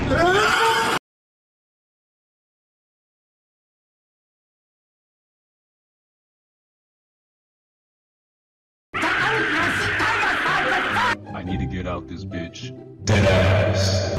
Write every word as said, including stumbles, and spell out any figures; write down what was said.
I need to get out this bitch. Deadass.